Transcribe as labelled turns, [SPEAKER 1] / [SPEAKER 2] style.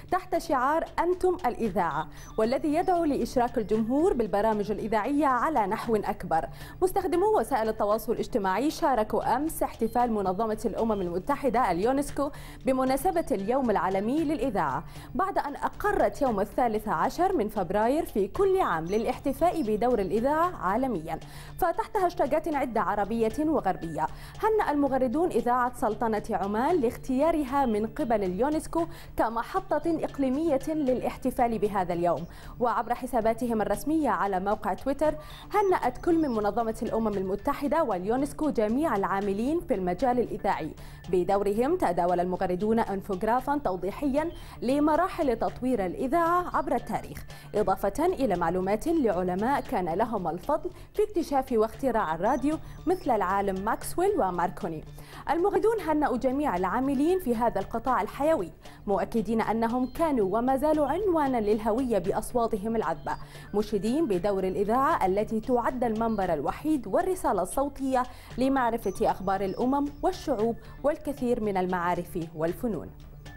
[SPEAKER 1] تحت شعار أنتم الإذاعة، والذي يدعو لإشراك الجمهور بالبرامج الإذاعية على نحو أكبر. مستخدمو وسائل التواصل الاجتماعي شاركوا أمس احتفال منظمة الأمم المتحدة اليونسكو بمناسبة اليوم العالمي للإذاعة، بعد أن أقرت يوم 13 من فبراير في كل عام للاحتفاء بدور الإذاعة عالميا. فتحت هاشتاجات عدة عربية وغربية هنأ المغردون إذاعة سلطنة عمان لاختيارها من قبل اليونسكو كمحطة إقليمية للاحتفال بهذا اليوم. وعبر حساباتهم الرسمية على موقع تويتر هنأت كل من منظمة الأمم المتحدة واليونسكو جميع العاملين في المجال الإذاعي. بدورهم تداول المغردون انفوغرافا توضيحيا لمراحل تطوير الإذاعة عبر التاريخ، إضافة إلى معلومات لعلماء كان لهم الفضل في اكتشاف واختراع الراديو مثل العالم ماكسويل وماركوني. المغردون هنأوا جميع العاملين في هذا القطاع الحيوي، مؤكدين أنهم كانوا وما زالوا عنوانا للهوية بأصواتهم العذبة، مشيدين بدور الإذاعة التي تعد المنبر الوحيد والرسالة الصوتية لمعرفة أخبار الأمم والشعوب والكثير من المعارف والفنون.